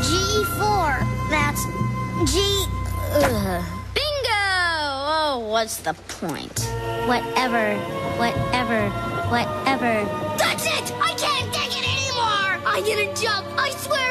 G4. That's G... Bingo! Oh, what's the point? Whatever. That's it! I can't take it anymore! I get a jump, I swear